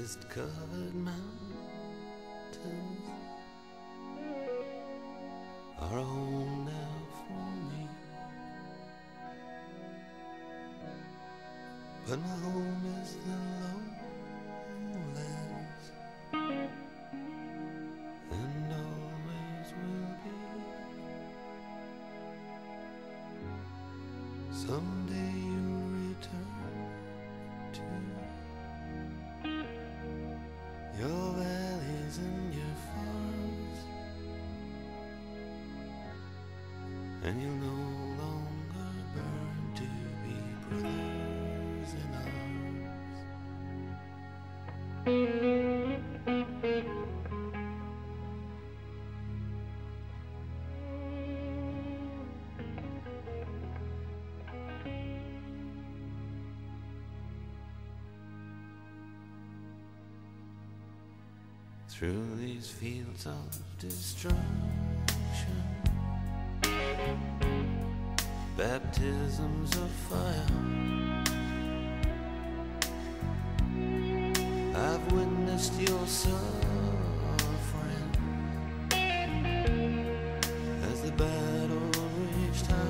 mist-covered mountains are a home now for me. But my home is the lowlands, and always will be. Someday you'll return to your valleys and your farms, and you'll no longer burn to be brothers in arms. Through these fields of destruction, baptisms of fire, I've witnessed your suffering as the battle reached high.